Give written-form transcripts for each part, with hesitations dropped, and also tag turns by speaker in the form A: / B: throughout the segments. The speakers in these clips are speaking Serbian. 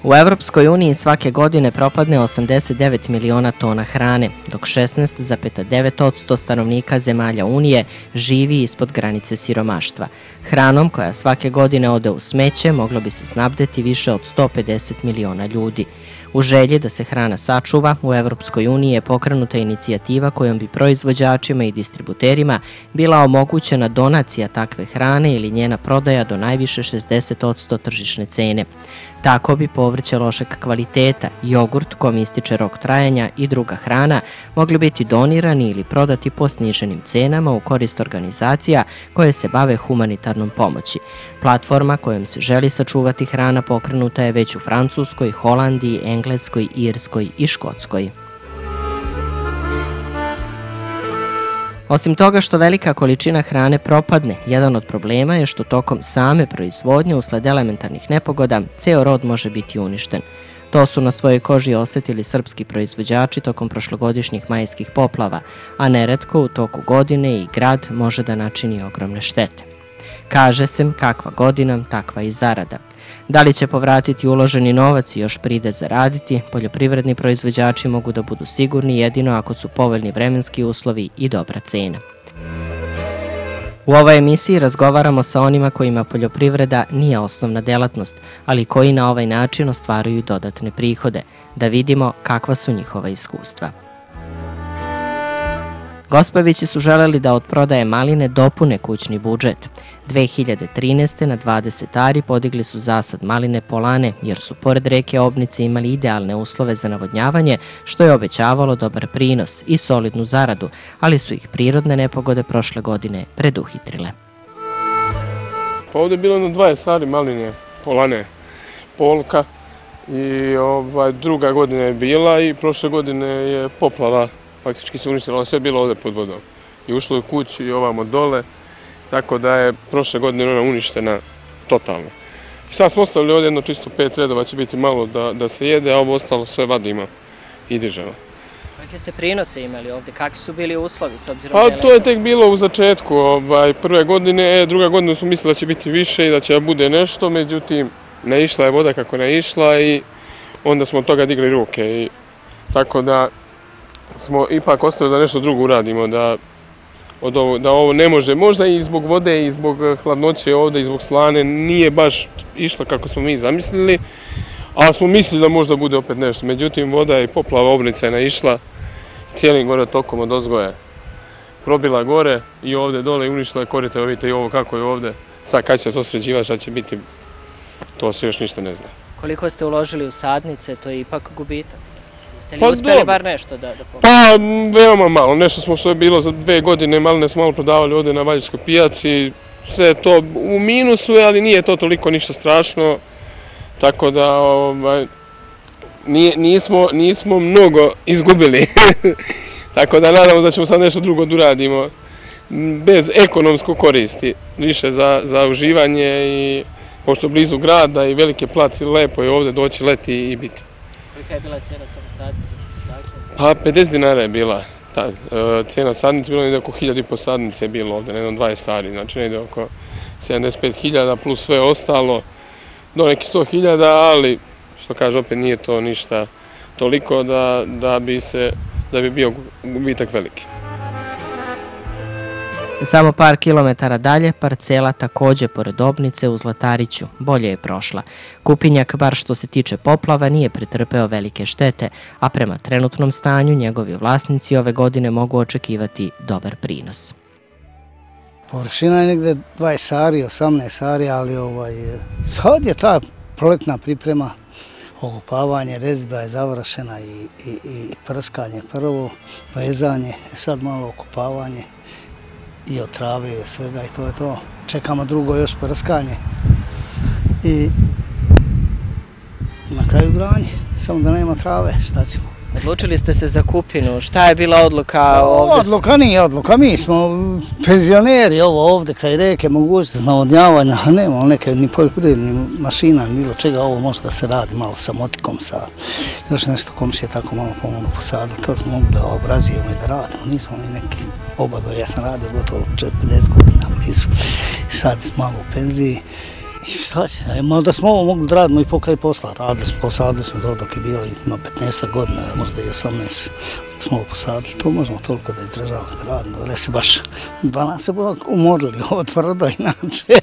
A: U Evropskoj uniji svake godine propadne 89 miliona tona hrane, dok 16,9% stanovnika zemalja Unije živi ispod granice siromaštva. Hranom koja svake godine ode u smeće moglo bi se snabdeti više od 150 miliona ljudi. U želji da se hrana sačuva, u Evropskoj uniji je pokrenuta inicijativa kojom bi proizvođačima i distributerima bila omogućena donacija takve hrane ili njena prodaja do najviše 60% tržišne cene. Tako bi povrće lošeg kvaliteta, jogurt kom ističe rok trajanja i druga hrana mogli biti donirani ili prodati po sniženim cenama u korist organizacija koje se bave humanitarnom pomoći. Platforma kojom se želi sačuvati hrana pokrenuta je već u Francuskoj, Holandiji, Engleskoj, Irskoj i Škotskoj. Osim toga što velika količina hrane propadne, jedan od problema je što tokom same proizvodnje usled elementarnih nepogoda ceo rod može biti uništen. To su na svojoj koži osetili srpski proizvođači tokom prošlogodišnjih majskih poplava, a neretko u toku godine i grad može da načini ogromne štete. Kaže se, kakva godina, takva i zarada. Da li će povratiti uloženi novac i još pride zaraditi, poljoprivredni proizvođači mogu da budu sigurni jedino ako su povoljni vremenski uslovi i dobra cena. U ovoj emisiji razgovaramo sa onima kojima poljoprivreda nije osnovna delatnost, ali koji na ovaj način ostvaruju dodatne prihode, da vidimo kakva su njihova iskustva. Gospovići su želeli da od prodaje maline dopune kućni budžet. 2013. na 20 ari podigli su zasad maline Polane, jer su pored reke Obnice imali idealne uslove za navodnjavanje, što je obećavalo dobar prinos i solidnu zaradu, ali su ih prirodne nepogode prošle godine preduhitrile.
B: Pa ovdje je bilo na 20 ari maline Polane, Polka i druga godina je bila i prošle godine je poplava. Faktički se uništilo, sve je bilo ovdje pod vodom. I ušlo je u kuću i ovamo dole, tako da je prošle godine ona uništena totalno. I sad smo ostavili ovdje jedno čisto 5 redova, će biti malo da se jede, a ovo ostalo sve vadimo i dižemo.
A: Kakve ste prinose imali ovdje? Kakvi su bili uslovi s obzirom
B: da je... Pa to je tek bilo u začetku prve godine, druga godina smo mislili da će biti više i da će bude nešto, međutim ne išla je voda kako ne išla i onda smo od toga digli ruke. Tako da smo ipak ostavili da nešto drugo uradimo, da ovo ne može, možda i zbog vode i zbog hladnoće ovdje i zbog slane nije baš išlo kako smo mi zamislili, ali smo mislili da možda bude opet nešto. Međutim, voda i poplava Obnica je naišla cijelim gore tokom od ozgoja. Probila gore i ovdje dole i uništila je korite, vidite i ovo kako je ovdje. Sad kad će to sređivati, šta će biti, to se još ništa ne zna.
A: Koliko ste uložili u sadnice, to je ipak gubitak? Ste li uspjeli bar nešto da pomoći?
B: Pa, veoma malo. Nešto smo što je bilo za 2 godine, maline smo malo prodavali ovdje na Valjevskoj pijaci. Sve je to u minusu, ali nije to toliko ništa strašno. Tako da nismo mnogo izgubili. Tako da nadamo da ćemo sad nešto drugo da uradimo. Bez ekonomskog koristi. Više za uživanje i pošto je blizu grada i velike placi, lepo je ovdje doći leti i biti.
A: Kolika je bila cijena samo sadnice?
B: Pa 50 dinara je bila cijena sadnice, bilo je oko 1.500 sadnice bilo ovdje, na jednom 20 ari, znači negdje oko 75.000 plus sve ostalo, do nekih 100.000, ali što kaže opet nije to ništa toliko da bi bio gubitak veliki.
A: Samo par kilometara dalje, parcela također pored Obnice u Zlatariću, bolje je prošla. Kupinjak, bar što se tiče poplava, nije pretrpeo velike štete, a prema trenutnom stanju njegovi vlasnici ove godine mogu očekivati dobar prinos.
C: Površina je negdje 20 ari, 18 ari, ali sad je ta proletna priprema, okupavanje, rezba je završena i prskanje prvo, vezanje, sad malo okupavanje. I od trave i svega i to je to. Čekamo drugo još prskanje i na kraju branje, samo da nema trave, šta ćemo.
A: Odlučili ste se za kupinu, šta je bila odluka ovdje?
C: Odluka nije odluka, mi smo penzioneri ovdje kraj reke, mogućnost navodnjavanja, a nemamo neke ni poljoprivrednih mašina, ni bilo čega, ovo može da se radi malo sa motikom, sa još nešto komšije tako malo pomalo posadili, to smo mogli da obrađujemo i da radimo, nismo mi neki obadovi, ja sam radio gotovo 40 godina blizu, sad smo malo u penziji I šta će, da smo ovo mogli da radimo i pokraj posla, posadili smo to dok je bilo, ima 15 godina, možda i 18 smo ovo posadili, to možemo toliko da izdržavamo, da radimo, da se baš, da nas se umorili, ovo tvrdo, inače,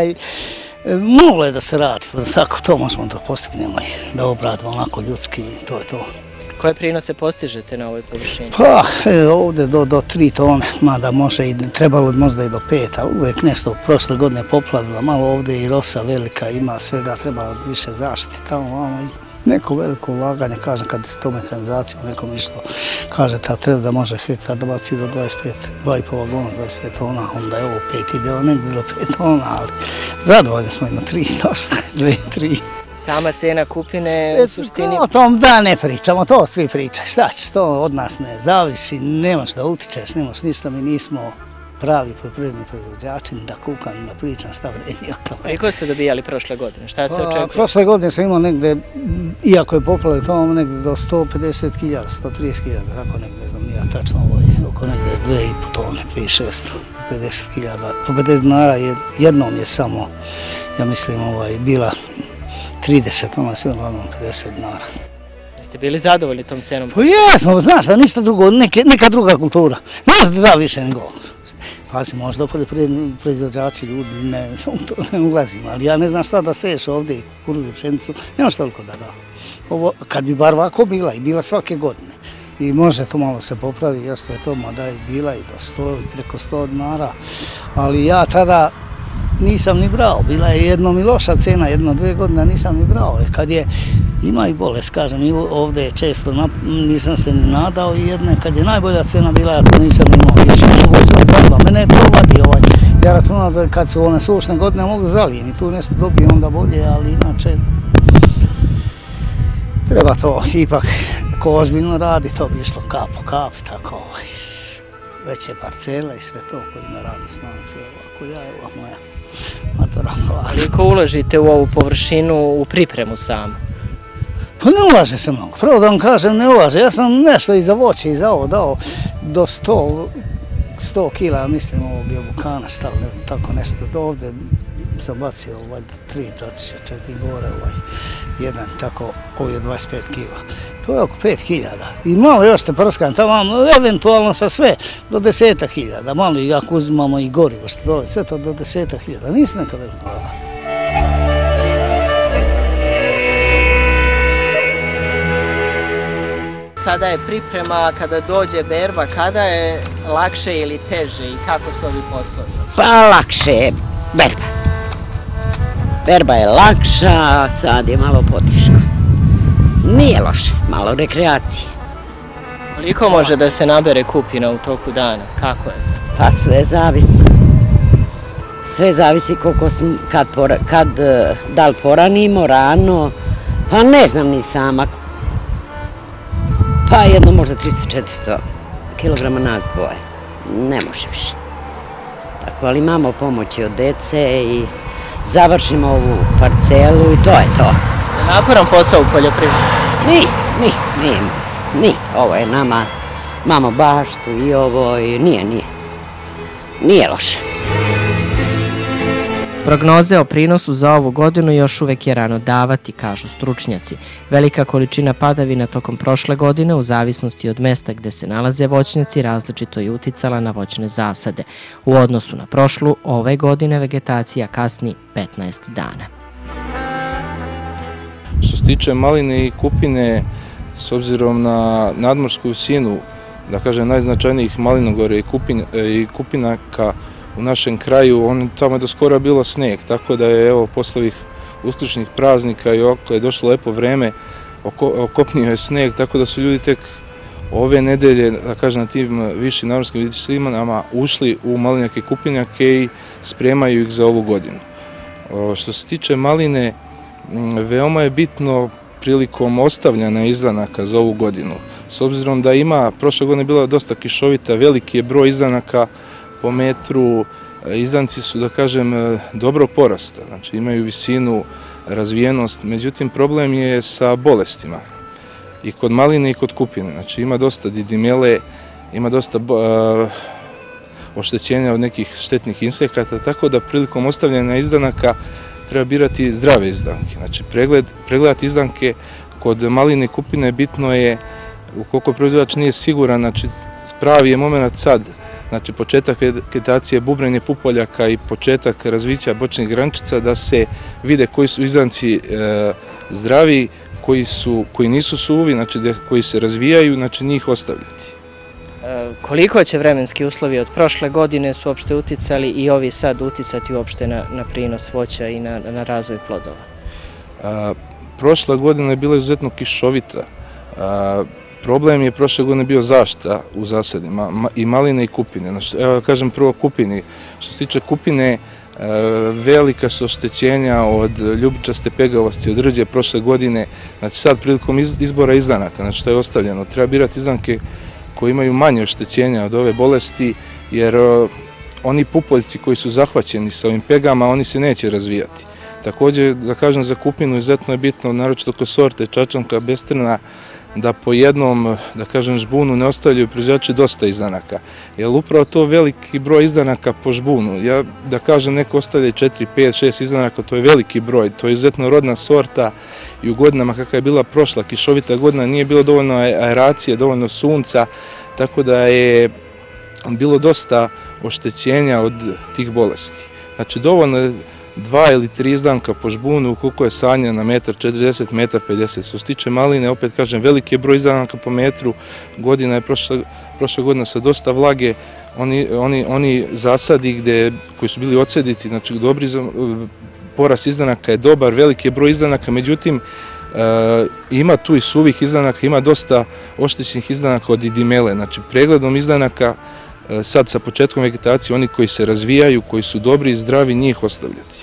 C: moglo je da se radi, tako to možemo da postignemo i da obradimo onako ljudski i to je to.
A: Koje prinose postižete na ovoj površini?
C: Pa, ovdje do 3 tone, mada može i trebalo možda i do 5, ali uvijek nešto prošle godine poplavila, malo ovdje i rosa velika ima, svega treba više zaštiti tamo, i neko veliko ulaganje, kažem, kad se to mehanizacijom nekom išlo, kaže da treba da može hektar da baci do 25, 2,5 vagona, 25 tona, onda je ovo 5 ide negdje do 5 tona, ali zadovoljni smo i na 3 dosta, 2, 3.
A: Sama cena kupine u suštini...
C: O tom da ne pričamo, to svi pričaju, šta će, to od nas ne zavisi, nemaš da utičeš, nemaš ništa, mi nismo pravi poljoprivredni proizvođači, da kukam, da pričam šta vredi o tome.
A: Koliko ste dobijali prošle godine, šta se očekuje?
C: Prošle godine sam imao negde, iako je poplavio tamo, negde do 150.000, 130.000, tako negde, znam nija tačno oko negde 2,5 tone, 2,650.000, po 50 dinara jednom je samo, ja mislim, bila 30, ono sve uglavnom 50 dinara.
A: Jeste bili zadovoljni tom cenom?
C: Pa jesmo, znaš da ništa drugo, neka druga kultura. Znaš da da više nego ovo. Pazi, možda poljoprivredni proizvođači, ljudi, to ne ulazim, ali ja ne znam šta da seješ ovdje, kukuruz i pšenicu, nemaš toliko da da. Ovo, kad bi bar ovako bila, i bila svake godine, i može to malo se popravi, ja sve to mada je bila i do 100, preko 100 dinara, ali ja tada nisam ni brao, bila je jednom i loša cena, 1-2 godine nisam ni brao, kad je, ima i bolest, kažem, i ovdje često nisam se ni nadao i jedne, kad je najbolja cena bila, ja to nisam imao više, mene je to vadi, ja računam da kad su one sušne godine mogu zalijeni, tu nešto dobije onda bolje, ali inače treba to ipak, ko ozbiljno radi, to bi išlo kap po kap, tako veće parcele i sve to koji ima radnu snagu, sve ovako, ja evo moja matora hvala.
A: Koliko uložite u ovu površinu u pripremu samu?
C: Pa ne ulaže se mnogo, prvo da vam kažem ne ulaže, ja sam nešto i za voće i za ovo dao do 100 kila, mislim ovog jabukana stavio, ne znam, tako nešto, do ovdje sam bacio 3 čačića, 4 gore, jedan, tako, ovo je 25 kila. To je oko 5.000 i malo još te prskam tamo, eventualno sa sve do 10.000, malo i ako uzimamo i gorivo što dole, sve to do 10.000, nisi neka velika vlada.
A: Sada je priprema, kada dođe berba, kada je lakše ili teže i kako su ovi poslovi?
D: Pa lakše je berba. Berba je lakša, sad je malo poteško. Nije loše, malo rekreacije.
A: Koliko može da se nabere kupina u toku dana? Kako je to?
D: Pa sve zavisi. Sve zavisi koliko smo, da li poranimo, rano, pa ne znam ni sama. Pa jedno možda 300-400 kilograma nas dvoje. Ne može više. Tako, ali imamo pomoći od dece i završimo ovu parcelu i to je to.
A: Naporan posao u poljoprivredi?
D: Nije. Ovo je nama, imamo baštu i ovo i nije loše.
A: Prognoze o prinosu za ovu godinu još uvek je rano davati, kažu stručnjaci. Velika količina padavina tokom prošle godine, u zavisnosti od mesta gde se nalaze voćnjaci, različito je uticala na voćne zasade. U odnosu na prošlu, ove godine vegetacija kasni 15 dana.
E: Što se tiče maline i kupine, s obzirom na nadmorsku visinu, da kažem najznačajnijih malinogorja i kupinaka u našem kraju, tamo je do skora bilo sneg, tako da je evo posle ovih uskličnih praznika i ovako je došlo lepo vreme, okopnio je sneg, tako da su ljudi tek ove nedelje, da kažem, na tim višim nadmorskim visinama ušli u malinjake i kupinjake i spremaju ih za ovu godinu. Što se tiče maline, veoma je bitno prilikom ostavljanja izdanaka za ovu godinu. S obzirom da prošle godine bila dosta kišovita, veliki je broj izdanaka po metru, izdanci su, da kažem, dobro porasta, znači imaju visinu, razvijenost, međutim problem je sa bolestima i kod maline i kod kupine, znači ima dosta didimele, ima dosta oštećenja od nekih štetnih insekata, tako da prilikom ostavljanja izdanaka treba birati zdrave izdanke. Znači, pregledati izdanke kod maline i kupine bitno je ukoliko proizvođač nije siguran, znači pravi je moment sad, znači početak vegetacije bubrenje pupoljaka i početak razvića bočnih grančica da se vide koji su izdanci zdravi, koji nisu suvi, znači koji se razvijaju, znači njih ostavljati.
A: Koliko će vremenski uslovi od prošle godine su uopšte uticali i ovi sad uticati uopšte na prinos voća i na razvoj plodova?
E: Prošla godina je bila izuzetno kišovita. Problem je prošle godine bio zaštita u zasadima i maline i kupine. Evo kažem prvo kupini. Što se tiče kupine, velika su oštećenja od ljubičaste pegavosti, od rđe prošle godine. Znači sad prilikom izbora izdanaka, znači što je ostavljeno, treba birati izdanke koji imaju manje oštećenja od ove bolesti, jer oni pupoljci koji su zahvaćeni sa ovim pegama, oni se neće razvijati. Također, da kažem za kupinu, izuzetno je bitno, naročito kod sorte Čačanka, Bestrna, da po jednom, da kažem, žbunu ne ostavljaju proizvođači dosta izdanaka. Jer upravo to veliki broj izdanaka po žbunu. Ja, da kažem, neko ostavlja 4, 5, 6 izdanaka, to je veliki broj, to je izuzetno rodna sorta i u godinama kakva je bila prošla, kišovita godina, nije bilo dovoljno aeracije, dovoljno sunca, tako da je bilo dosta oštećenja od tih bolesti. Znači, dovoljno je 2 ili 3 izdanka po žbunu, koliko je sanja na 1,40 m, 1,50 m. Što se tiče maline, opet kažem, veliki je broj izdanaka po metru, godina je prošla godina sa dosta vlage, oni zasadi koji su bili odsediti, znači porast izdanaka je dobar, veliki je broj izdanaka, međutim, ima tu i suvih izdanaka, ima dosta oštećenih izdanaka od idimele, znači pregledom izdanaka, sad sa početkom vegetacije, oni koji se razvijaju, koji su dobri i zdravi, njih ostavljati.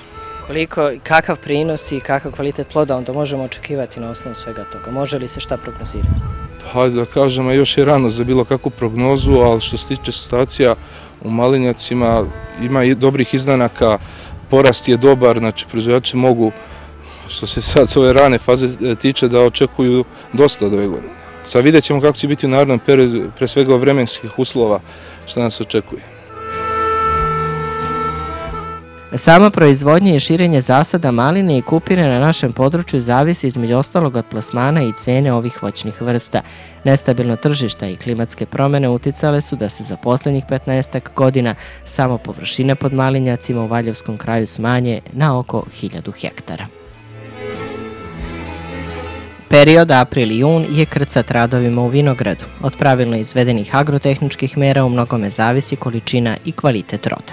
A: Kakav prinos i kakav kvalitet ploda onda možemo očekivati na osnovu svega toga? Može li se šta prognozirati?
E: Pa da kažemo, još je rano za bilo kakvu prognozu, ali što se tiče situacija u malinjacima, ima i dobrih izdanaka, porast je dobar, znači proizvođači mogu, što se sad s ove rane faze tiče, da očekuju dosta od ove godine. Sad vidjet ćemo kako će biti u narednom periodu, pre svega vremenskih uslova, što nas očekuje.
A: Sama proizvodnja i širenje zasada maline i kupine na našem području zavisi između ostalog od plasmana i cene ovih voćnih vrsta. Nestabilno tržišta i klimatske promjene uticale su da se za posljednjih 15 godina samo površine pod malinjacima u Valjevskom kraju smanje na oko 1000 hektara. Period april i jun je krcat radovima u vinogradu. Od pravilno izvedenih agrotehničkih mera u mnogome zavisi količina i kvalitet roda.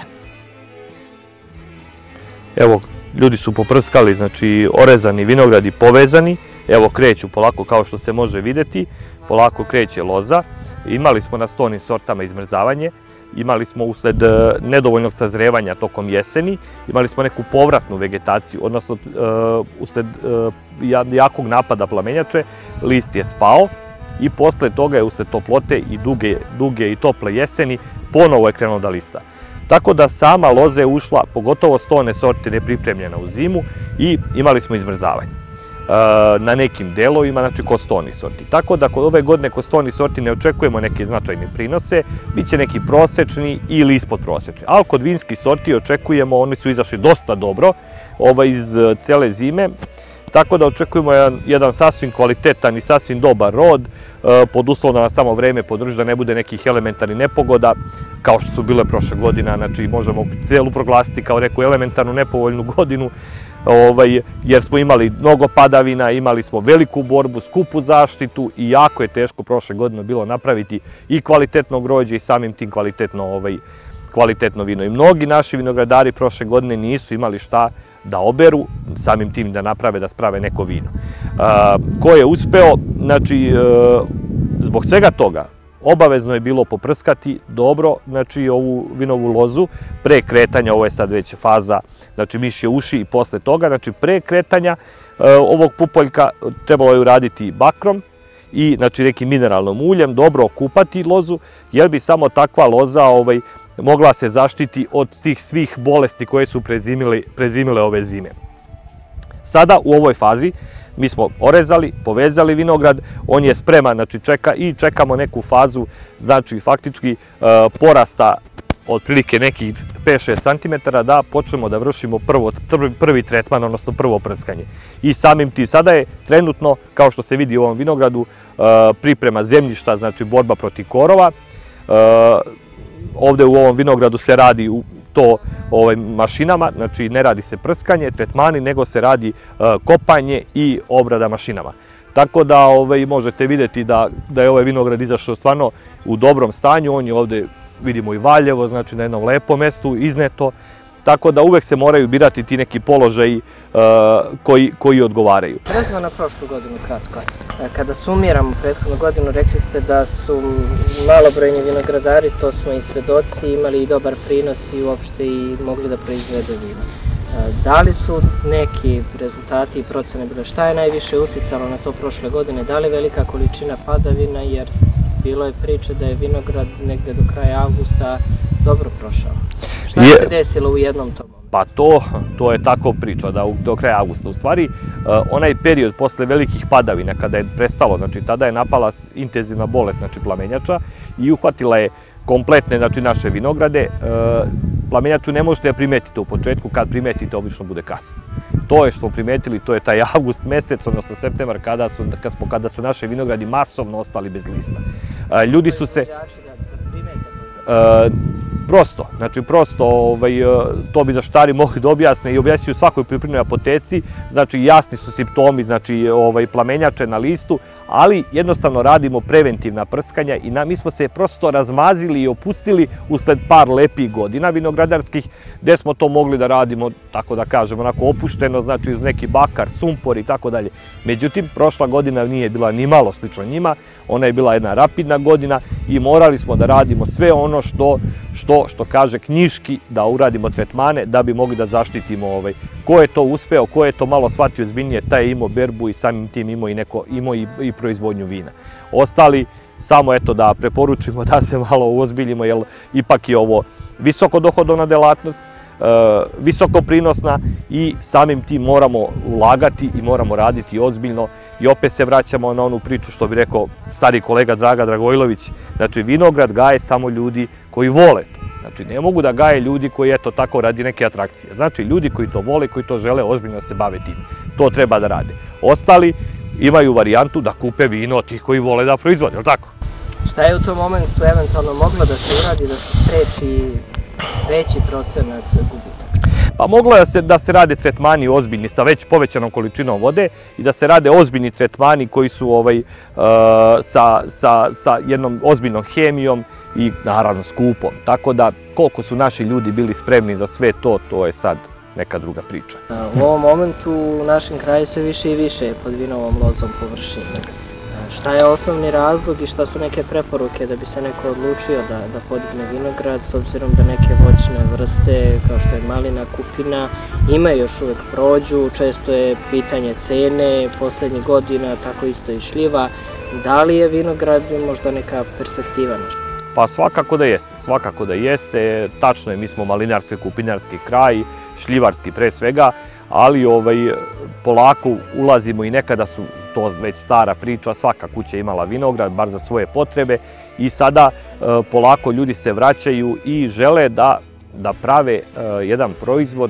F: Evo, ljudi su poprskali, znači orezani vinogradi povezani, evo kreću polako kao što se može vidjeti, polako kreće loza. Imali smo na stonim sortama izmrzavanje, imali smo usled nedovoljnog sazrevanja tokom jeseni, imali smo neku povratnu vegetaciju, odnosno usled jakog napada plamenjače, list je spao i posle toga je usled toplote i duge i tople jeseni ponovo je krenuo da lista. Tako da sama loza je ušla, pogotovo stone sorte nepripremljena u zimu i imali smo izmrzavanje na nekim delovima, znači kod stoni sorti. Tako da kod ove godine kod stoni sorti ne očekujemo neke značajne prinose, bit će neki prosečni ili ispod prosečni. Ali kod vinskih sorti očekujemo, oni su izašli dosta dobro iz cele zime, tako da očekujemo jedan sasvim kvalitetan i sasvim dobar rod, pod uslovom da nas samo vreme podrži, da ne bude nekih elementarnih nepogoda, kao što su bile prošle godina, znači možemo celu proglasiti kao neku elementarnu nepovoljnu godinu, jer smo imali mnogo padavina, imali smo veliku borbu, skupu zaštitu i jako je teško prošle godine bilo napraviti i kvalitetno grožđe i samim tim kvalitetno vino. I mnogi naši vinogradari prošle godine nisu imali šta da oberu, samim tim da naprave, da sprave neko vino. Ko je uspeo, znači, zbog svega toga, obavezno je bilo poprskati dobro, znači, ovu vinovu lozu pre kretanja, ovo je sad već faza, znači, mišje uši i posle toga, znači, pre kretanja ovog pupoljka trebalo je uraditi bakrom i, znači, nekim mineralnom uljem, dobro okupati lozu, jer bi samo takva loza mogla se zaštiti od tih svih bolesti koje su prezimile ove zime. Sada u ovoj fazi mi smo orezali, povezali vinograd, on je spreman, znači čekamo neku fazu, znači faktički porasta otprilike nekih 5-6 cm, da počnemo da vršimo prvi tretman, odnosno prvo prskanje. I samim tim, sada je trenutno, kao što se vidi u ovom vinogradu, priprema zemljišta, znači borba protiv korova. Ovde u ovom vinogradu se radi to mašinama, znači ne radi se prskanje, tretmani, nego se radi kopanje i obrada mašinama. Tako da možete vidjeti da je ovaj vinograd izašao stvarno u dobrom stanju, on je ovde, vidimo i Valjevo, znači na jednom lepom mestu, izneto, tako da uvek se moraju birati ti neki položaji koji odgovaraju.
A: Prethodno na prošlu godinu kratko. Kada sumiramo prethodnu godinu, rekli ste da su malobrojni vinogradari, to smo i svedoci, imali i dobar prinos i uopšte i mogli da proizvedu vino. Da li su neki rezultati i procene bile? Šta je najviše uticalo na to prošle godine? Da li velika količina padavina, jer bilo je priče da je vinograd negde do kraja avgusta dobro prošao. Šta se desilo u jednom tom momentu?
F: Pa to je tako priča, da do kraja avgusta. U stvari, onaj period posle velikih padavina, kada je prestalo, znači tada je napala intenzivna bolest, znači plamenjača, i uhvatila je kompletne, znači, naše vinograde. Plamenjaču ne možete da primetite u početku, kad primetite obično bude kasno. To je što smo primetili, to je taj avgust mesec, odnosno septembar, kada su naše vinogradi masovno ostali bez lista. Ljudi su se... Prosto, to bi zaštitari mogli da objasne i objasniti u svakoj poljoprivrednoj apoteci, znači jasni su simptomi, znači plamenjače na listu, ali jednostavno radimo preventivna prskanja i mi smo se prosto razmazili i opustili usled par lepih godina vinogradarskih, gde smo to mogli da radimo, tako da kažemo, onako opušteno, znači uz neki bakar, sumpor i tako dalje. Međutim, prošla godina nije bila ni malo slično njima, ona je bila jedna rapidna godina i morali smo da radimo sve ono što kaže knjiški, da uradimo tretmane da bi mogli da zaštitimo ko je to uspeo, ko je to malo shvatio ozbiljnije, taj je imao berbu i samim tim imao i proizvodnju vina. Ostali, samo eto da preporučimo da se malo uozbiljimo, jer ipak je ovo visoko dohodovna delatnost, visoko prinosna i samim tim moramo ulagati i moramo raditi ozbiljno. I opet se vraćamo na onu priču što bi rekao stari kolega Draga Dragojlović, znači vinograd gaje samo ljudi koji vole to. Znači ne mogu da gaje ljudi koji eto tako radi neke atrakcije. Znači ljudi koji to vole, koji to žele ozbiljno se bave tim. To treba da rade. Ostali imaju varijantu da kupe vino od tih koji vole da proizvode, je li tako?
A: Šta je u tom momentu eventualno moglo da se uradi, da se spreči veći procenat gubitaka?
F: Pa moglo je da se rade tretmani ozbiljni sa već povećanom količinom vode i da se rade ozbiljni tretmani koji su sa jednom ozbiljnom hemijom i naravno skupom. Tako da koliko su naši ljudi bili spremni za sve to, to je sad neka druga priča.
A: U ovom momentu u našem kraju sve više i više je pod vinovom lozom površine. Šta je osnovni razlog i šta su neke preporuke da bi se neko odlučio da podigne vinograd, s obzirom da neke voćne vrste kao što je malina, kupina imaju još uvek prođu, često je pitanje cene, poslednjih godina, tako isto i šljiva. Da li je vinograd možda neka perspektiva nešto?
F: Pa svakako da jeste, tačno je, mi smo malinarski, kupinarski kraj, šljivarski pre svega, ali polako ulazimo i nekada su to već stara priča, svaka kuća je imala vinograd, bar za svoje potrebe, i sada polako ljudi se vraćaju i žele da prave jedan proizvod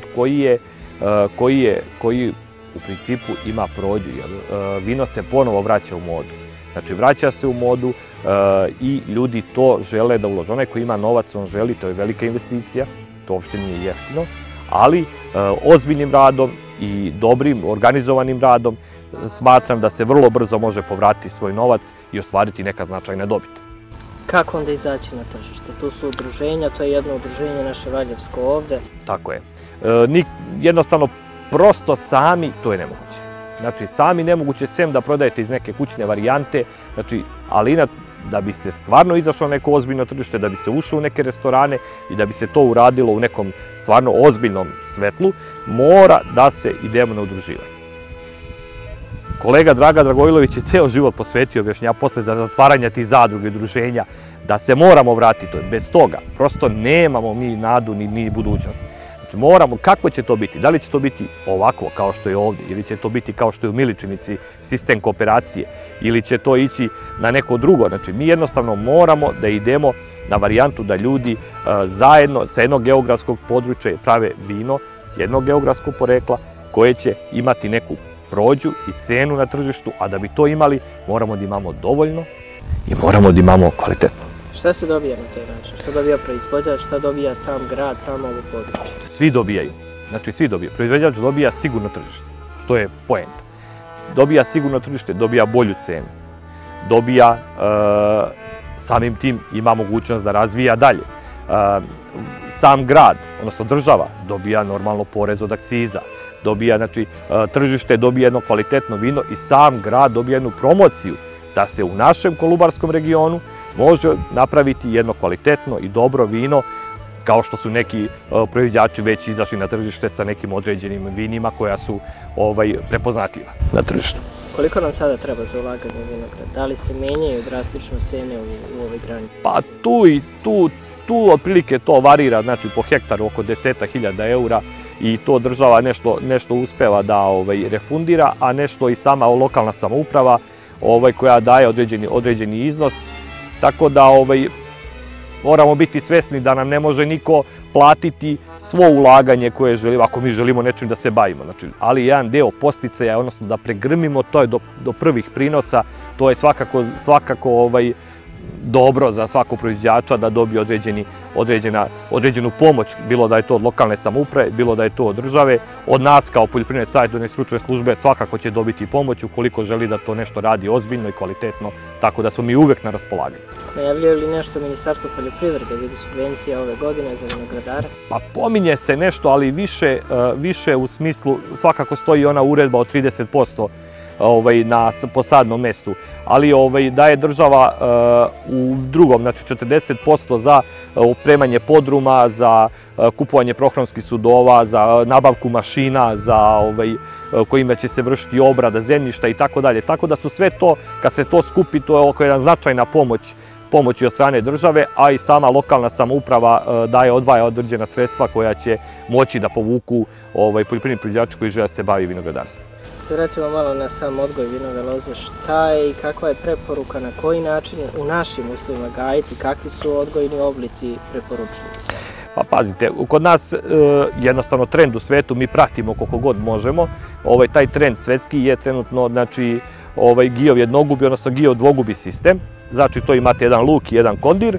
F: koji u principu ima prođu, jer vino se ponovo vraća u modu. Znači vraća se u modu i ljudi to žele da ulože. Onaj koji ima novac, on želi, to je velika investicija, to uopšte nije jeftino, ali ozbiljnim radom i dobrim, organizovanim radom smatram da se vrlo brzo može povratiti svoj novac i ostvariti neka značajna dobit.
A: Kako onda izaći na tržište? Tu su udruženja, to je jedno udruženje naše Valjevsko ovde.
F: Tako je. Jednostavno, prosto sami to je nemoguće. Znači, sami nemoguće, sem da prodajete iz neke kućne varijante, znači, ali da bi se stvarno izašlo neko ozbiljno tržište, da bi se ušlo u neke restorane i da bi se to uradilo u nekom stvarno ozbiljnom svetlu, mora da se idemo na udruživanje. Kolega Draga Dragojlović je ceo život posvetio objašnjenja posle zatvaranja tih zadruga i udruženja da se moramo vratiti. Bez toga prosto nemamo mi nadu ni budućnost. Znači moramo, kako će to biti? Da li će to biti ovako kao što je ovdje ili će to biti kao što je u Miličinici sistem kooperacije ili će to ići na neko drugo? Znači mi jednostavno moramo da idemo na varijantu da ljudi zajedno sa jednog geografskog područja prave vino jednog geografskog porekla koje će imati neku prođu i cenu na tržištu, a da bi to imali moramo da imamo dovoljno i moramo da imamo kvalitetno.
A: Šta se dobija na taj način? Šta dobija proizvođač, šta dobija sam grad, samo ovo područje?
F: Svi dobijaju, znači svi dobijaju. Proizvođač dobija sigurno tržište, što je poenta. Dobija sigurno tržište, dobija bolju cenu, dobija, samim tim ima mogućnost da razvija dalje. Sam grad, odnosno država, dobija normalno porez od akciza, dobija, znači, tržište dobija jedno kvalitetno vino i sam grad dobija jednu promociju da se u našem Kolubarskom regionu može napraviti jedno kvalitetno i dobro vino, kao što su neki proizvođači već izašli na tržište sa nekim određenim vinima koja su prepoznatljiva na tržištu.
A: Koliko nam sada treba za ulaganje u vinograd? Da li se menjaju drastično cene u ovoj grani?
F: Pa tu otprilike to varira, znači po hektaru oko 10.000 eura i to država nešto uspeva da refundira, a nešto i sama lokalna samouprava koja daje određeni iznos. Tako da moramo biti svesni da nam ne može niko platiti svo ulaganje koje želimo, ako mi želimo nečim da se bavimo. Znači, ali jedan deo podsticaja, odnosno da pregrmimo, to je do prvih prinosa, to je svakako dobro za svakog proizvođača da dobije određenu pomoć, bilo da je to od lokalne samouprave, bilo da je to od države. Od nas kao poljoprivredne savjetodavne stručne službe svakako će dobiti pomoć ukoliko želi da to nešto radi ozbiljno i kvalitetno, tako da smo mi uvek na raspolaganju.
A: Najavljaju li nešto Ministarstvo poljoprivrede, vidi subvencija ove godine za vinogradare? Pa
F: pominje se nešto, ali više u smislu, svakako stoji ona uredba od 30% na posadnom mestu, ali daje država u drugom, znači 40% za opremanje podruma, za kupovanje prohranskih sudova, za nabavku mašina, kojima će se vršiti obrada zemljišta i tako dalje. Tako da su sve to, kad se to skupi, to je oko jedna značajna pomoć od strane države, a i sama lokalna samouprava odvaja određena sredstva koja će moći da povuku poljoprivredni proizvođači koji žele da se bavi vinogradarstvom.
A: Se vratimo malo na sam odgoj vinove loze. Šta je i kakva je preporuka, na koji način u našim uslovima gajiti, kakvi su odgojni oblici preporučljivi?
F: Pa pazite, kod nas jednostavno trend u svetu mi pratimo koliko god možemo. Taj trend svetski je trenutno, znači, gijov jednogubi, odnosno gijov dvogubi sistem. Znači, to imate jedan luk i jedan kondir.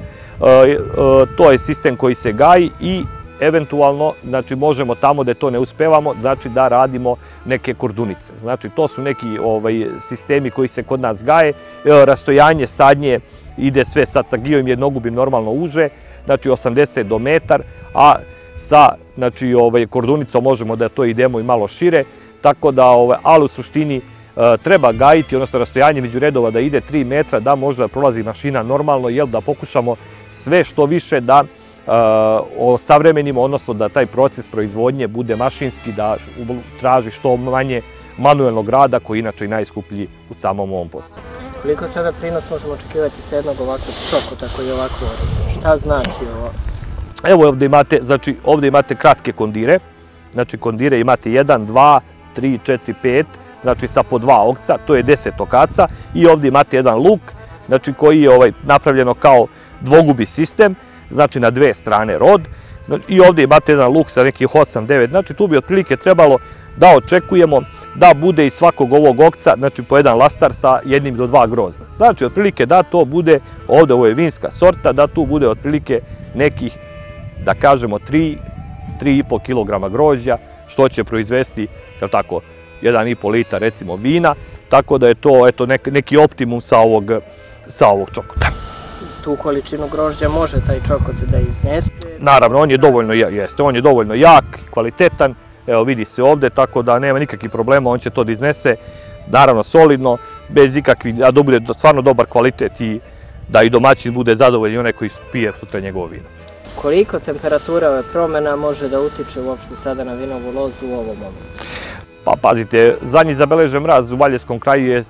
F: To je sistem koji se gaji i eventualno, znači, možemo tamo da to ne uspevamo, znači da radimo neke kordunice. Znači, to su neki sistemi koji se kod nas gaje. Rastojanje sadnje ide sve sad sa gijovim jednogubim normalno uže, znači 80 do metar, a sa kordunicom možemo da to idemo i malo šire, tako da, ali u suštini treba gajiti, odnosno rastojanje među redova da ide 3 metra, da možda prolazi mašina normalno, jel da pokušamo sve što više da osavremenimo, odnosno da taj proces proizvodnje bude mašinski, da traži što manje manuelnog rada, koji je inače i najskuplji u samom ovom poslu.
A: Koliko sada prinos možemo očekivati sa jednog ovakvog čokota koji je ovako oređen? Šta znači ovo?
F: Evo ovdje imate kratke kondire, znači kondire imate 1, 2, 3, 4, 5, znači sa po 2 okca, to je 10 okaca, i ovdje imate jedan luk, znači koji je napravljeno kao dvogubi sistem, znači na dve strane rod, i ovdje imate jedan luk sa nekih 8, 9, znači tu bi otprilike trebalo da očekujemo da bude iz svakog ovog okca, znači po jedan lastar sa 1 do 2 grozda. Znači otprilike da to bude, ovdje ovo je vinska sorta, da tu bude otprilike nekih, da kažemo, 3,5 kg grožđa, što će proizvesti, jel tako, 1,5 litar recimo vina, tako da je to neki optimum sa ovog čokota.
A: Tu količinu grožđa može taj čokot da iznese?
F: Naravno, on je dovoljno jak, kvalitetan, evo vidi se ovdje, tako da nema nikakvih problema, on će to da iznese, naravno solidno, bez ikakvih, da bude stvarno dobar kvalitet i da i domaćin bude zadovoljan i onaj koji pije sutra njegovo vino.
A: Koliko temperatura ove promjena može da utiče uopšte sada na vinovu lozu u ovom momentu?
F: Pa pazite, zadnji zabeležen mraz u Valjevskom kraju je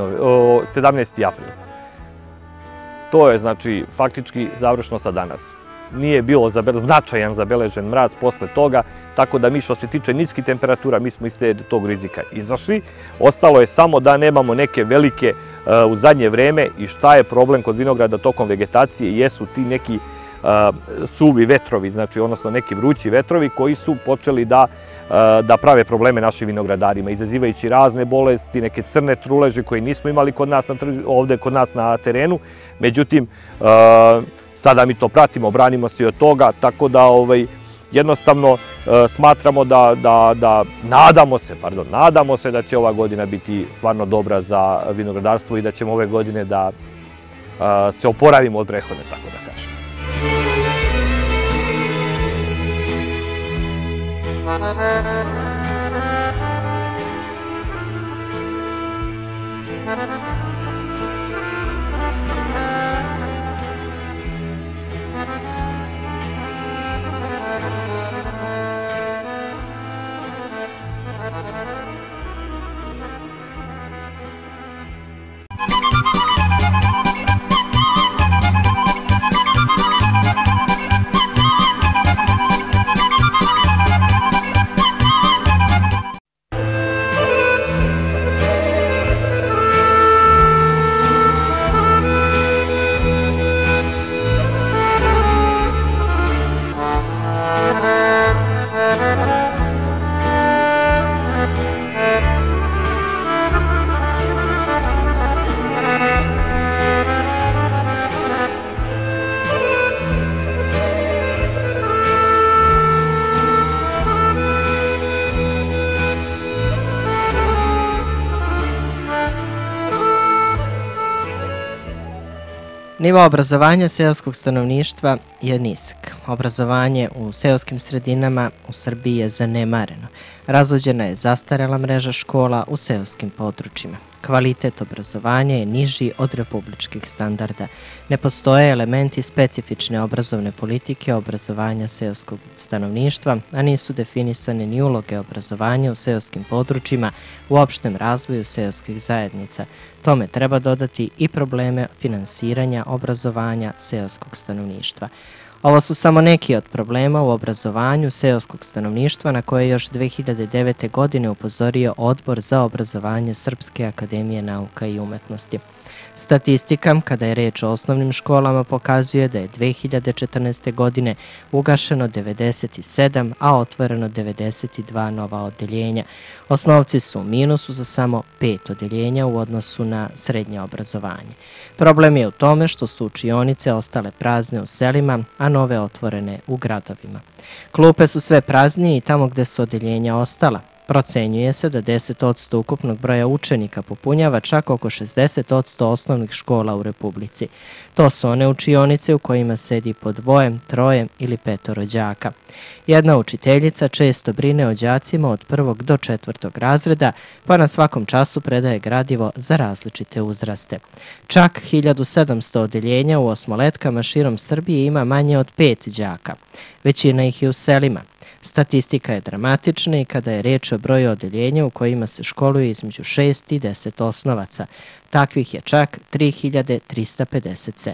F: 17. april. To je, znači, faktički završno sa danas. Nije bilo značajan zabeležen mraz posle toga, tako da mi što se tiče niskih temperatura, mi smo iz tog rizika izašli. Ostalo je samo da nemamo neke velike u zadnje vreme i šta je problem kod vinograda tokom vegetacije jesu ti neki suvi vetrovi, znači odnosno neki vrući vetrovi koji su počeli da prave probleme našim vinogradarima, izazivajući razne bolesti, neke crne truleže koje nismo imali ovde kod nas na terenu. Međutim, sada mi to pratimo, branimo se i od toga, tako da jednostavno smatramo nadamo se da će ova godina biti stvarno dobra za vinogradarstvo i da ćemo ove godine da se oporavimo od prethodne, tako da kažem.
A: Nivo obrazovanja seoskog stanovništva je nizak. Obrazovanje u seoskim sredinama u Srbiji je zanemareno. Razvođena je zastarela mreža škola u seoskim područjima. Kvalitet obrazovanja je niži od republičkih standarda. Ne postoje elementi specifične obrazovne politike obrazovanja seoskog stanovništva, a nisu definisane ni uloge obrazovanja u seoskim područjima u opštem razvoju seoskih zajednica. Tome treba dodati i probleme finansiranja obrazovanja seoskog stanovništva. Ovo su samo neki od problema u obrazovanju seoskog stanovništva na koje je još 2009. godine upozorio Odbor za obrazovanje Srpske akademije nauka i umetnosti. Statistika, kada je reč o osnovnim školama, pokazuje da je 2014. godine ugašeno 97, a otvoreno 92 nova odeljenja. Osnovci su u minusu za samo 5 odeljenja u odnosu na srednje obrazovanje. Problem je u tome što su učionice ostale prazne u selima, a nove otvorene u gradovima. Klupe su sve praznije i tamo gde su odeljenja ostala. Procenjuje se da 10% ukupnog broja učenika popunjava čak oko 60% osnovnih škola u Republici. To su one učionice u kojima sedi po 2, 3 ili 5 đaka. Jedna učiteljica često brine o đacima od 1. do 4. razreda, pa na svakom času predaje gradivo za različite uzraste. Čak 1700 odeljenja u osmoletkama širom Srbije ima manje od 5 đaka. Većina ih je u selima. Statistika je dramatična i kada je reč o broju odeljenja u kojima se školuje između 6 i 10 osnovaca. Takvih je čak 3357.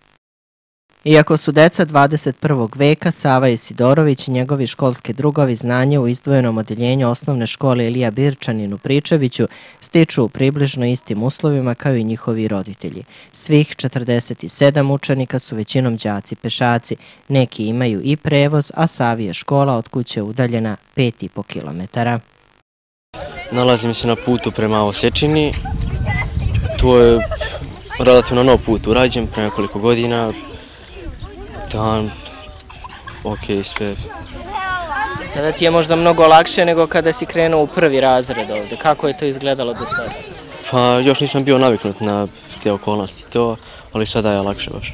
A: Iako su deca 21. veka, Sava Isidorović i njegovi školski drugovi znanje u izdvojenom odeljenju osnovne škole Ilija Birčanin u Pričeviću stiču u približno istim uslovima kao i njihovi roditelji. Svih 47 učenika su većinom đaci pešaci. Neki imaju i prevoz, a Savi je škola od kuće udaljena 5,5 kilometara.
G: Nalazim se na putu prema Osečini. To je relativno nov put urađen pre nekoliko godina. Ok, sve.
A: Sada ti je možda mnogo lakše nego kada si krenuo u 1. razred ovde. Kako je to izgledalo do sada?
G: Pa još nisam bio naviknut na te okolnosti ali sada je lakše baš.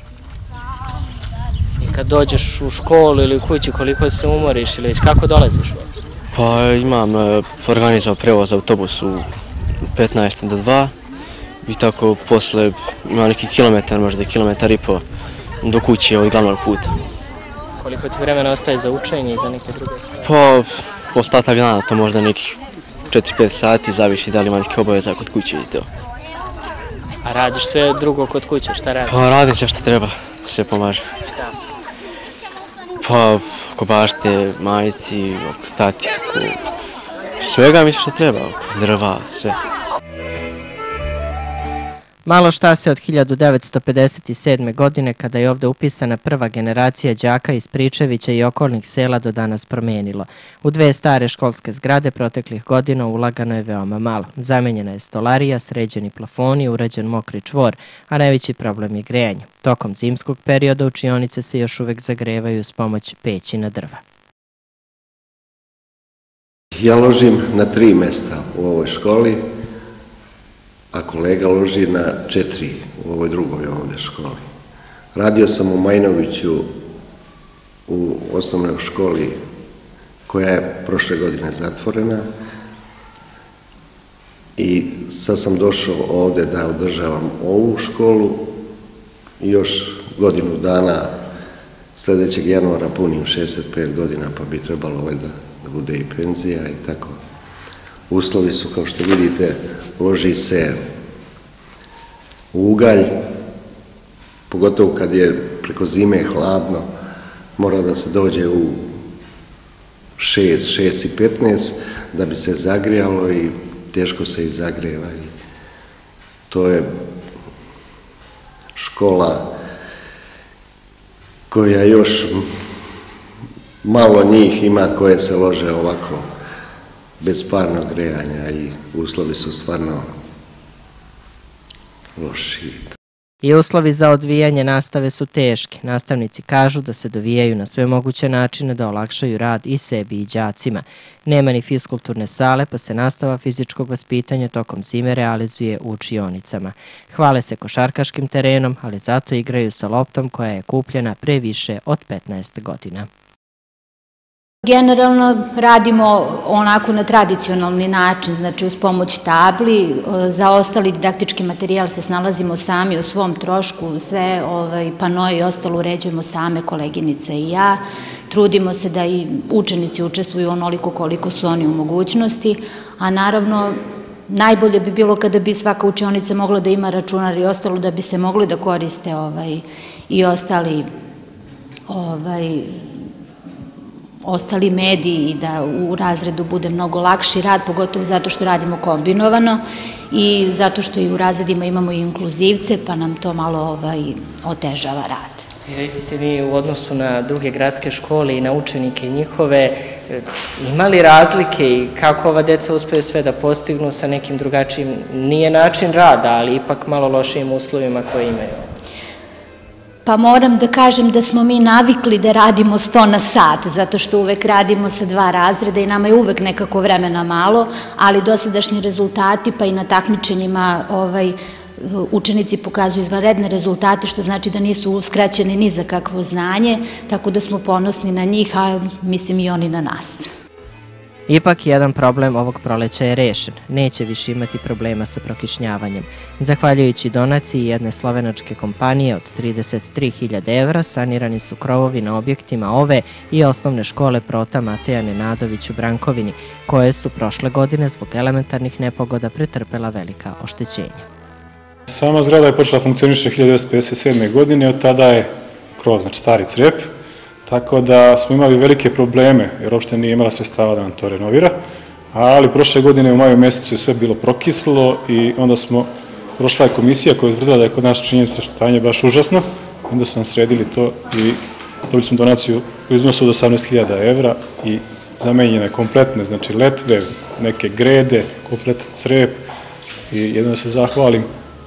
A: I kad dođeš u školu ili u kući, koliko se umoriš ili već kako dolaziš ovdje?
G: Pa imam organizao prevoz autobus u 15 do 2 i tako posle ima neki kilometar, možda i kilometar i po do kuće od glavnog puta.
A: Koliko ti vremena ostaje za učenje i za neke druge stvari?
G: Pa ostatak dana, to možda nekih 4-5 sati, zavisi da li ima neke obaveza kod kuće i to.
A: A radiš sve drugo kod kuće, šta radiš?
G: Pa radim sve što treba, sve pomaže.
A: Šta?
G: Pa oko bašte, majici, oko tati, oko svega mislim što treba, oko drva, sve.
A: Malo šta se od 1957. godine, kada je ovde upisana prva generacija đaka iz Pričevića i okolnih sela, do danas promenilo. U dve stare školske zgrade proteklih godina ulagano je veoma malo. Zamenjena je stolarija, sređeni plafoni, urađen mokri čvor, a najveći problem je grejanje. Tokom zimskog perioda učionice se još uvek zagrevaju s pomoć peći na drva.
H: Ja ložim na 3 mesta u ovoj školi, a kolega loži na 4 u ovoj drugoj ovdje školi. Radio sam u Majnoviću u osnovnoj školi koja je prošle godine zatvorena i sad sam došao ovdje da održavam ovu školu i još godinu dana, sljedećeg januara punim 65 godina, pa bi trebalo valjda da bude i penzija i tako. Uslovi su, kao što vidite, loži se u ugalj, pogotovo kad je preko zime hladno, mora da se dođe u 6:15 da bi se zagrijalo i teško se i zagreva. To je škola koja još malo njih ima koje se lože ovako bez parnog grejanja i uslovi su stvarno loši.
A: I uslovi za odvijanje nastave su teški. Nastavnici kažu da se dovijaju na sve moguće načine da olakšaju rad i sebi i đacima. Nema ni fiskulturne sale, pa se nastava fizičkog vaspitanja tokom zime realizuje u učionicama. Hvale se košarkaškim terenom, ali zato igraju sa loptom koja je kupljena pre više od 15 godina.
I: Generalno radimo onako na tradicionalni način, znači uz pomoć tabli. Za ostali didaktički materijal se snalazimo sami u svom trošku, sve panoje i ostalo uređujemo same, koleginice i ja. Trudimo se da i učenici učestvuju onoliko koliko su oni u mogućnosti, a naravno najbolje bi bilo kada bi svaka učionica mogla da ima računar i ostalo, da bi se mogli da koriste i ostali mediji i da u razredu bude mnogo lakši rad, pogotovo zato što radimo kombinovano i zato što i u razredima imamo i inkluzivce, pa nam to malo otežava rad.
A: Recite mi, u odnosu na druge gradske škole i na učenike njihove, ima li razlike i kako ova deca uspeju sve da postignu sa nekim drugačijim, nije način rada, ali ipak malo lošijim uslovima koje imaju?
I: Pa moram da kažem da smo mi navikli da radimo 100 na sat, zato što uvek radimo sa 2 razreda i nama je uvek nekako vremena malo, ali dosadašnji rezultati pa i na takmičenjima učenici pokazuju izvanredne rezultate, što znači da nisu uskraćeni ni za kakvo znanje, tako da smo ponosni na njih, a mislim i oni na nas.
A: Ipak, jedan problem ovog proleća je rešen. Neće više imati problema sa prokišnjavanjem. Zahvaljujući donaciji jedne slovenačke kompanije od 33.000 evra, sanirani su krovovi na objektima ove i osnovne škole Prota Mateja Nenadović u Brankovini, koje su prošle godine zbog elementarnih nepogoda pretrpela velika oštećenja.
J: Sama zgrada je počela funkcioniše 1957. godine, od tada je krov, znači stari crep, tako da smo imali velike probleme, jer uopšte nije imala sredstava da nam to renovira, ali prošle godine u maju mesecu je sve bilo prokislo i onda prošla je komisija koja je utvrdila da je kod nas činjenica stanje baš užasno, onda su nam sredili to i dobili smo donaciju u iznosu od 18.000 evra i zamenjene je kompletne, znači letve, neke grede, kompletan crep i jedno da se zahvalim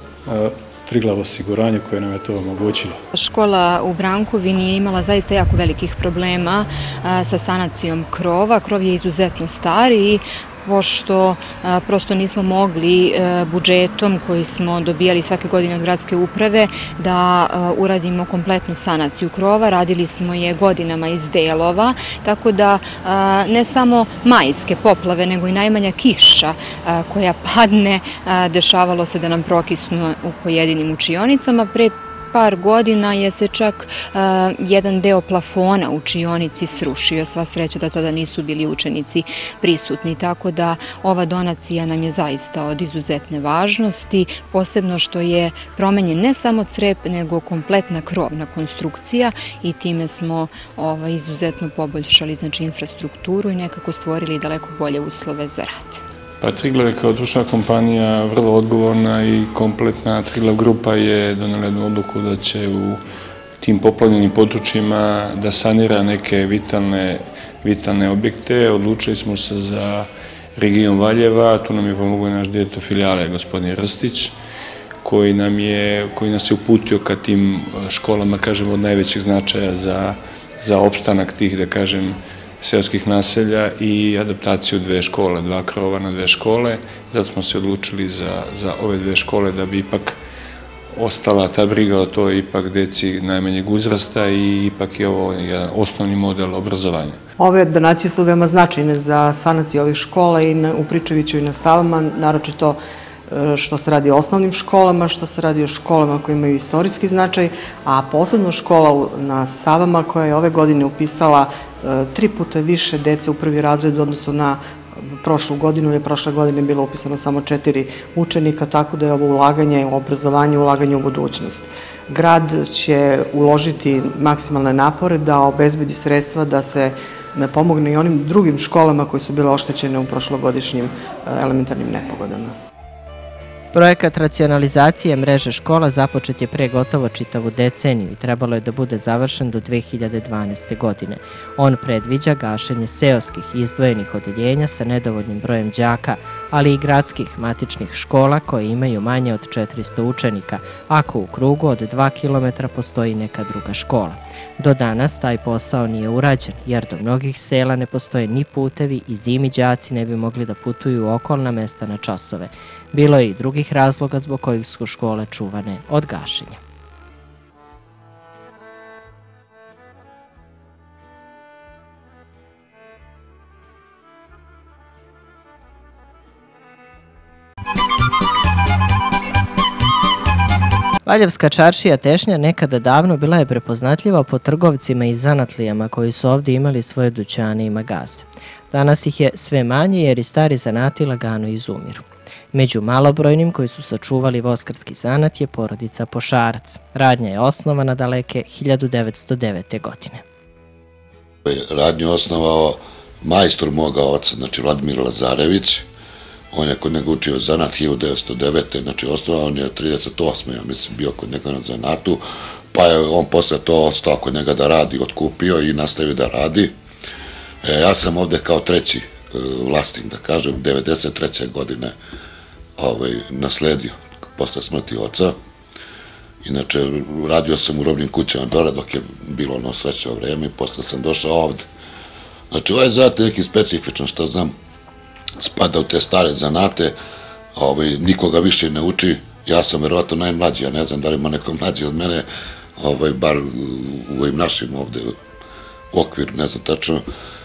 J: Triglavo osiguranje koje nam je to omogućilo.
K: Škola u Brankovini je imala zaista jako velikih problema sa sanacijom krova. Krov je izuzetno star i pošto prosto nismo mogli budžetom koji smo dobijali svake godine od gradske uprave da uradimo kompletnu sanaciju krova. Radili smo je godinama iz delova, tako da ne samo majske poplave, nego i najmanja kiša koja padne, dešavalo se da nam prokisnu u pojedinim učionicama. Pre par godina je se čak jedan deo plafona u učionici srušio. Sva sreća da tada nisu bili učenici prisutni, tako da ova donacija nam je zaista od izuzetne važnosti, posebno što je promenjen ne samo crep, nego kompletna krovna konstrukcija i time smo izuzetno poboljšali infrastrukturu i nekako stvorili daleko bolje uslove za rad.
L: Pa Triglav je kao društvena kompanija vrlo odgovorna i kompletna. Triglav grupa je donela jednu odluku da će u tim poplavljenim područjima da sanira neke vitalne objekte. Odlučili smo se za region Valjeva, tu nam je pomogao naš direktor filijale, gospodin Rstić, koji nas je uputio ka tim školama, kažem, od najvećeg značaja za opstanak tih, da kažem, seoskih naselja i adaptaciju dve škole, 2 krova na 2 škole. Zato smo se odlučili za ove 2 škole da bi ipak ostala ta briga o toj ipak deci najmanjeg uzrasta i ipak je ovo jedan osnovni model obrazovanja.
M: Ove donacije su veoma značajne za sanaciju ovih škola i u Pričeviću i na Stavama, naročito što se radi o osnovnim školama, što se radi o školama koje imaju istorijski značaj, a posebno škola na Stavama koja je ove godine upisala 3 puta više dece u prvi razred u odnosu na prošlu godinu, jer prošle godine je bilo upisano samo 4 učenika, tako da je ovo ulaganje u obrazovanje, ulaganje u budućnost. Grad će uložiti maksimalne napore da obezbedi sredstva da se pomogne i onim drugim školama koje su bile oštećene u prošlogodišnjim elementarnim nepogodama.
A: Projekat racionalizacije mreže škola započet je pre gotovo čitavu deceniju i trebalo je da bude završen do 2012. godine. On predviđa gašenje seoskih izdvojenih odeljenja sa nedovoljnim brojem đaka, ali i gradskih matičnih škola koje imaju manje od 400 učenika, ako u krugu od 2 km postoji neka druga škola. Do danas taj posao nije urađen, jer do mnogih sela ne postoje ni putevi i zimi đaci ne bi mogli da putuju u okolna mesta na časove. Bilo je i drugih razloga zbog kojih su škole čuvane od gašenja. Valjevska čaršija Tešnja nekada davno bila je prepoznatljiva po trgovcima i zanatlijama koji su ovdje imali svoje dućane i magaze. Danas ih je sve manje jer i stari zanati lagano izumiru. Među malobrojnim koji su sačuvali voskarski zanat je porodica Pošarac. Radnja je osnovana daleke 1909. godine.
N: Radnju je osnovao majstor moga oca, znači Vladimir Lazarević. On je kod njega učio zanat 1909. Znači osnovao on je 38. ja mislim bio kod njega na zanatu, pa je on posle to ostao kod njega da radi, otkupio i nastavio da radi. Ja sam ovde kao treći vlasnik, da kažem, 93. godine nasledio posle smrti oca. Inače, radio sam u robnim kućama dole dok je bilo ono srećno vreme i posle sam došao ovde. Znači, ovaj zanat je neki specifičan, što znam, spada u te stare zanate, nikoga više ne uči, ja sam verovatno najmlađi, ja ne znam da li ima neko mlađi od mene, bar u ovim našim ovde okviru, ne znam tačno.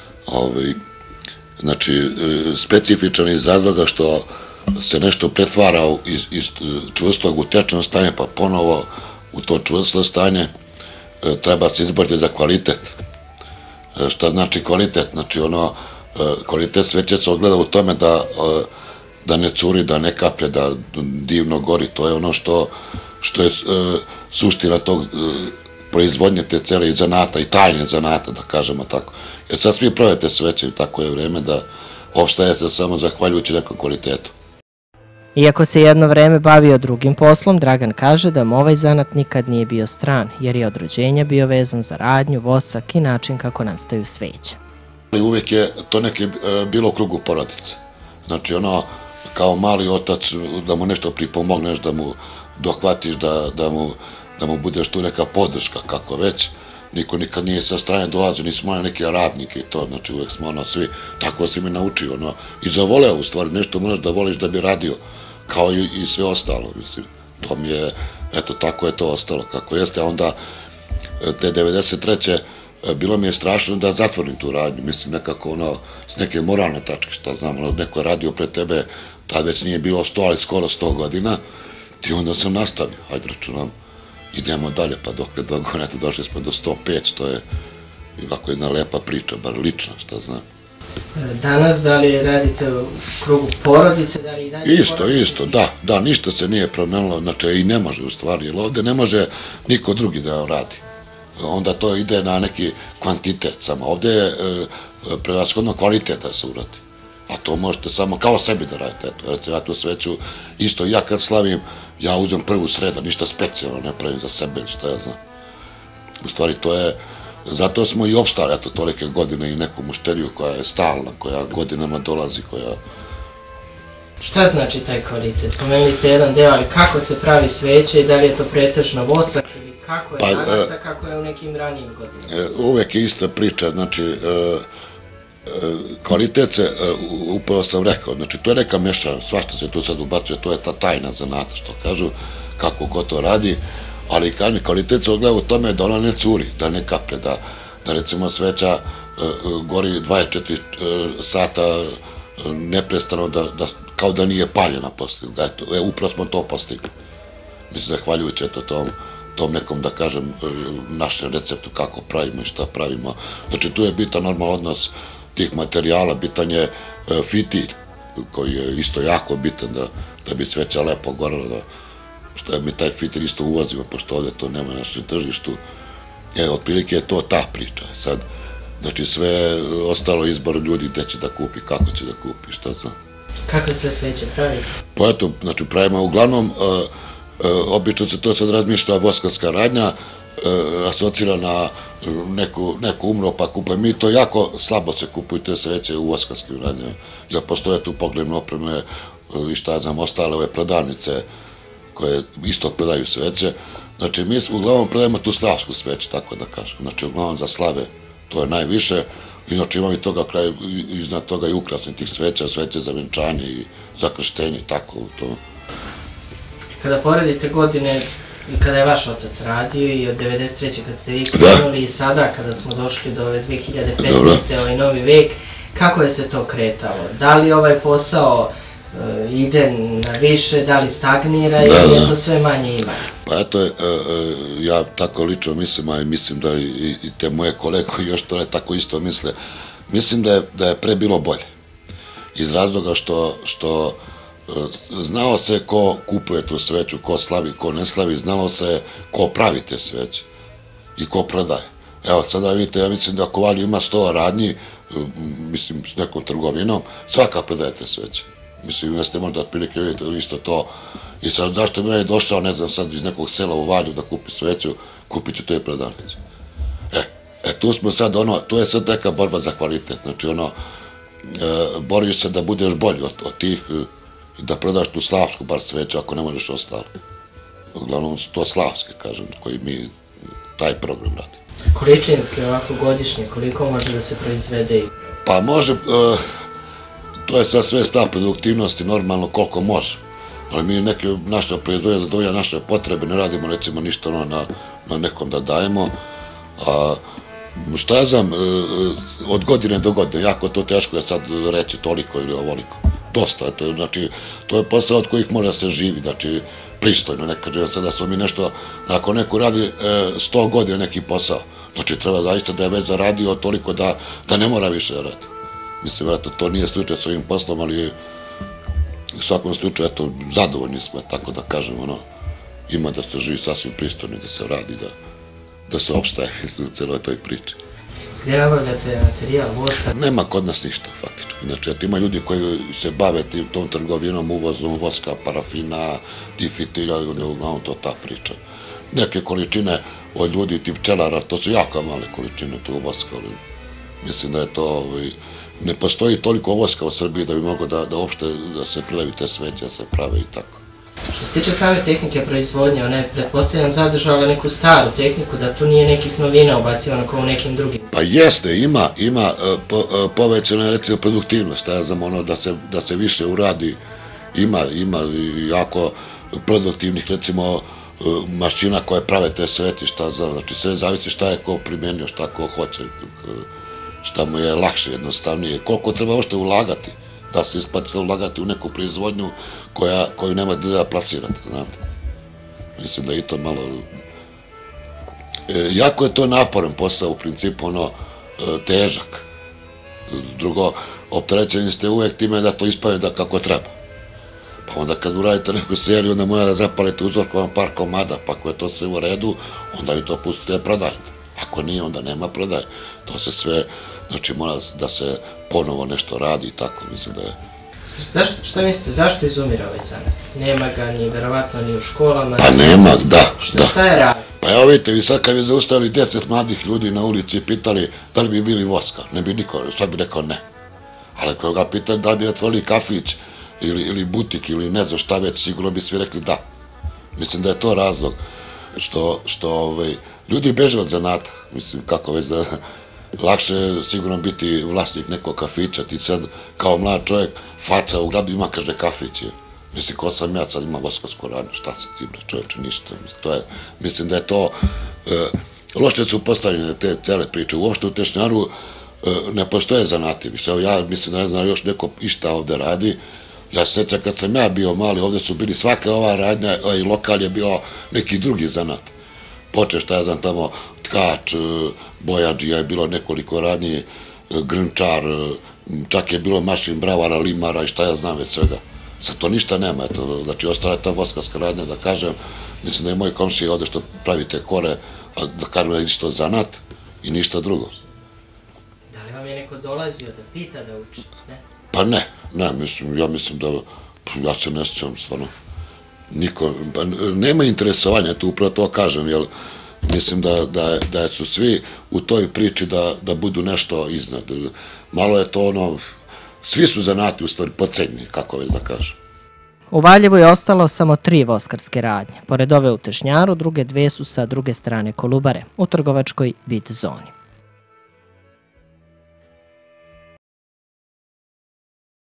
N: Znači, specifičan iz razloga što se nešto pretvara iz čvrstog u tečno stanje, pa ponovo u to čvrsto stanje treba se izboriti za kvalitet. Šta znači kvalitet? Znači, kvalitet sveće se ogleda u tome da ne curi, da ne kaplje, da divno gori. To je ono što je suština tog proizvodnje te cele i zanata, i tajne zanata, da kažemo tako. Jer sad svi prave te sveće i tako je vreme da opstaje se samo zahvaljujući nekom kvalitetu.
A: Iako se jedno vreme bavio drugim poslom, Dragan kaže da mu ovaj zanat nikad nije bio stran, jer je od rođenja bio vezan za radnju, vosak i način kako nastaju sveće.
N: Uvijek je to neke bilo u krugu porodice. Znači kao mali otac da mu nešto pripomogneš, da mu dohvatiš, da mu budeš tu neka podrška, kako već. Niko nikad nije sa strane dolazio, nismo imali neke radnike i to, znači uvijek smo svi, tako si mi naučio, i zavoleo u stvari, nešto moraš da voliš da bi radio, kao i sve ostalo, mislim. To mi je, eto, tako je to ostalo kako jeste, a onda te 93. bilo mi je strašno da zatvorim tu radnju, mislim, nekako s neke moralne tačke, šta znam, neko je radio pre tebe, tad već nije bilo 100, ali skoro 100 godina, i onda sam nastavio, hajde računam, idemo dalje, pa dok došli smo do 105, što je ovako jedna lepa priča, bar lična, šta znam.
A: Danas, da li radite u krugu porodice, da li i dalje porodice?
N: Isto, da, ništa se nije promenilo, znači i ne može u stvari, jer ovde ne može niko drugi da vam radi. Onda to ide na neki kvantitet samo. Ovde je prevashodno kvalitet da se uradi. A to možete samo kao sebi da radite. Eto, recimo ja tu sveću, isto ja kad slavim, ja uzem prvu sreda, ništa specijalno ne pravim za sebe, šta ja znam. U stvari to je, zato smo i opstali, eto, tolike godine i neku mušteriju koja je stalna, koja godinama dolazi, koja...
A: Šta znači taj kvalitet? Pomenuli ste jedan deo, ali kako se pravi sveće i da li je to pretežno vosak ili kako je danas, a kako je u nekim ranijim godinama?
N: Uvek je ista priča, znači, kvalitet se, upravo sam rekao, znači to je neka mešana, svašta se tu sad ubacuje, to je ta tajna zanata, što kažu, kako ko to radi, ali kvalitet se ogleda u tome da ona ne curi, da ne kaplje, da recimo sveća gori 24 sata neprestano, kao da nije paljena postigla. Eto, upravo smo to postigli. Mislim, zahvaljujući tom nekom, da kažem, našem receptu kako pravimo i šta pravimo. Znači, tu je bitan normalan odnos tih materijala, bitan je fitilj, koji je isto jako bitan da bi sveća lepo gorela, što mi taj fitilj isto uvozimo, pošto ovde to nema na našem tržištu. Otprilike je to ta priča. Sad, znači, sve ostalo izbor ljudi gde će da kupi, kako će da kupi, šta znam.
A: Kako sve sveće pravite?
N: Pa eto, znači, pravimo uglavnom, obično se to sad razmišlja voskarska radnja, asocira na neku umro pa kupe. Mi to jako slabo se kupuju te sveće u voskarskim radnjama, jer postoje tu pogrebne opreme i šta znam, ostale ove prodavnice koje isto prodaju sveće. Znači, mi uglavnom prodajemo tu slavsku sveću, tako da kažem. Znači, uglavnom za slave to je najviše. Inače, imam i toga kraj, iznad toga i ukrasni tih sveća, sveće za venčanje i za krštenje, tako to.
A: Kada poredite godine i kada je vaš otac radio i od 93. kad ste vi krenuli i sada kada smo došli do ove 2015. ovaj novi vek, kako je se to kretalo? Da li ovaj posao ide na više, da li stagnira ili je to sve manje ima?
N: Pa eto, ja tako lično mislim, a mislim da i te moje kolege koji još to tako isto misle, mislim da je pre bilo bolje. Iz razloga što znao se ko kupuje tu sveću, ko slavi, ko ne slavi, znalo se ko pravi te sveće i ko prodaje. Evo, sada vidite, ja mislim da Kovalju ima 100 radnji, mislim, s nekom trgovinom, svaka prodaje te sveće. Mislim, jeste možda prilike vidite isto to. I sad, zašto bi meni došao, ne znam, sad iz nekog sela u Valju da kupi sveću, kupit ću to i prodavnicu. Tu smo sad, tu je sad neka borba za kvalitet. Znači, boriš se da budeš bolji od tih, da prodaš tu slavsku bar sveću, ako ne možeš ostalo. Uglavnom su to slavske, kažem, koji mi taj program radi.
A: Količinski, ovako godišnje, koliko može da se proizvede?
N: Pa može, to je sad sve stav produktivnosti, normalno koliko može. Ali mi neke naše proizvodnje zadovolja naše potrebe, ne radimo recimo ništa na nekom da dajemo. Šta ja znam, od godine do godine, jako to teško je sad reći toliko ili ovoliko. Dosta, znači, to je posao od kojih mora se živi, znači, pristojno, ne kažem sad da smo mi nešto, ako neko radi 100 godina neki posao, znači treba zaista da je već zaradio toliko da ne mora više da radi. Mislim, eto, to nije slučaj s ovim poslom, ali u svakom slučaju, eto, zadovoljni smo, tako da kažem, ima da se živi sasvim pristojno, da se radi, da se opstaje u celoj toj priči.
A: Gde nabavljate materijal, vosak?
N: Nema kod nas ništa, faktički. Znači, eto, ima ljudi koji se bave tom trgovinom, uvozom voska, parafina, tih fitilja, uglavnom to ta priča. Neke količine od ljudi, tip pčelara, to su jako male količine tog voska, ali mislim da je to, ne postoji toliko voska u Srbiji da bi moglo da uopšte da se prilevi te sveće, da se prave i tako.
A: Što se tiče same tehnike proizvodnje, ona je, pretpostavljam, zadržala neku staru tehniku, da tu nije nekih novina ubacivano kao u nekim drugim.
N: Pa jeste, ima povećana, recimo, produktivnost, ja znam, da se više uradi, ima jako produktivnih, recimo, mašina koje prave te sveti, šta znam, znači sve zavisi šta je ko primenio, šta ko hoće, šta mu je lakše, jednostavnije, koliko treba ošte ulagati, da se isplati se ulagati u neku proizvodnju koju nema da plasirate, znate. Mislim da je i to malo... Jako je to naporan posao, u principu, težak. Drugo, opterećeni ste uvek time da to ispane da kako treba. Pa onda kad uradite neku seriju, onda mora da zapalite uzorkovan par komada, pa ako je to sve u redu, onda vi to pustite da prodajete. Ako nije, onda nema prodaje. To se sve, znači mora da se ponovo nešto radi i tako, mislim da je.
A: Šta mislite, zašto izumira ovaj zanat? Nema ga ni, verovatno, ni u školama.
N: Pa nema, da.
A: Šta je razlog?
N: Pa evo vidite, vi sad kad bi zaustavili 10 mladih ljudi na ulici i pitali da li bi bili voska, ne bi niko, sad bi rekao ne. Ali kada ga pitali da li bi otvorili kafić ili butik ili ne znam šta već, sigurno bi svi rekli da. Mislim da je to razlog što ljudi beže od zanata. Mislim, kako već da lakše je sigurno biti vlasnik nekog kafića. Ti sad kao mlad čovjek, faca u gradu ima, kaže, kafić je. Mislim, ko sam ja, sad ima voskarsku radnju, šta se ti, čovječe, ništa. Mislim da je to, loše su postavljene te cele priče. Uopšte u Tešnjaru ne postoje zanati više. Evo ja mislim da ne znam još neko išta ovde radi. Ja se sjećam kad sam ja bio mali, ovde su bili svaka ova radnja i lokal je bio neki drugi zanat. Počeo šta ja znam tamo, tkač, bojađija je bilo nekoliko radnji, grnčar, čak je bilo mašin bravara, limara i šta ja znam već svega. Sad to ništa nema, znači ostala je ta voskarska radnja, da kažem, mislim da je moj komšija ovde što pravite kore, da kažem da je isto zanat i ništa drugo.
A: Da li vam je neko dolazio da pita da učite, ne?
N: Pa ne, ja mislim da, ja se ne sjećam stvarno, niko, nema interesovanja, tu upravo to kažem, jer mislim da su svi u toj priči da budu nešto iznad. Malo je to ono, svi su zanati u stvari podcenjeni, kako već da kažem.
A: U Valjevu je ostalo samo 3 voskarske radnje. Pored ove u Tešnjaru, druge 2 su sa druge strane Kolubare, u trgovačkoj bit zoni.